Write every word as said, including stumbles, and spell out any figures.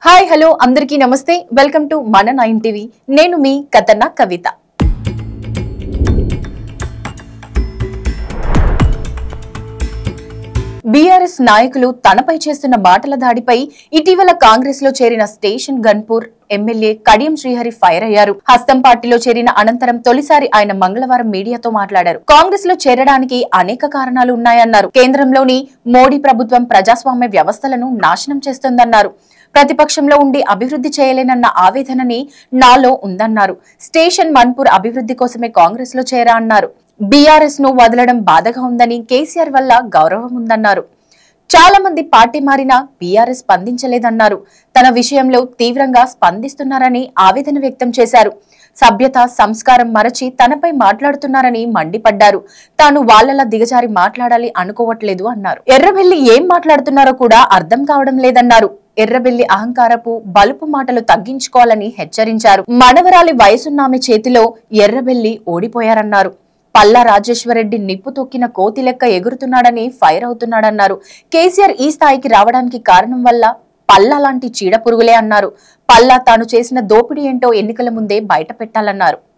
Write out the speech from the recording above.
Hi hello అందరికీ namaste welcome to మన nine TV నేను మీ కథన కవిత బీఆర్ఎస్ నాయకులు తనపై చేస్తున్న మాటల దాడిపై ఇటీవల కాంగ్రెస్ లో చేరిన స్టేషన్ గన్పూర్ ఎమ్మెల్యే కడియం శ్రీహరి ఫైర్ అయ్యారు. హస్తం పార్టీలో చేరిన అనంతరం తొలిసారి ఆయన మంగళవారం మీడియాతో మాట్లాడారు. కాంగ్రెస్ లో చేరడానికి అనేక కారణాలు ఉన్నాయన్నారు. కేంద్రంలోని మోడీ ప్రభుత్వం ప్రజాస్వామ్య వ్యవస్థలను నాశనం చేస్తోందన్నారు. ప్రతిపక్షంలో ఉండి అభివృద్ధి చేయలేనన్న ఆవేదనని నాలో ఉందన్నారు. స్టేషన్ మన్పూర్ అభివృద్ధి కోసమే కాంగ్రెస్ లో చేరా అన్నారు. బీఆర్ఎస్ ను వదలడం బాధగా ఉందని, కేసీఆర్ వల్ల గౌరవం ఉందన్నారు. చాలా మంది పార్టీ మారినా బీఆర్ఎస్ స్పందించలేదన్నారు. తన విషయంలో తీవ్రంగా స్పందిస్తున్నారని ఆవేదన వ్యక్తం చేశారు. సభ్యత సంస్కారం మరచి తనపై మాట్లాడుతున్నారని మండిపడ్డారు. తాను వాళ్లలా దిగజారి మాట్లాడాలి అనుకోవట్లేదు అన్నారు. ఎర్రబెల్లి ఏం మాట్లాడుతున్నారో కూడా అర్థం కావడం లేదన్నారు. ఎర్రబెల్లి అహంకారపు బలుపు మాటలు తగ్గించుకోవాలని హెచ్చరించారు. మనవరాలి వయసున్నామె చేతిలో ఎర్రబెల్లి ఓడిపోయారన్నారు. పల్లా రాజేశ్వరరెడ్డి నిప్పు తొక్కిన కోతి లెక్క ఎగురుతున్నాడని ఫైర్ అవుతున్నాడన్నారు. కేసీఆర్ ఈ స్థాయికి రావడానికి కారణం వల్ల పల్లా లాంటి చీడ పురుగులే అన్నారు. పల్లా తాను చేసిన దోపిడీ ఏంటో ఎన్నికల ముందే బయట పెట్టాలన్నారు.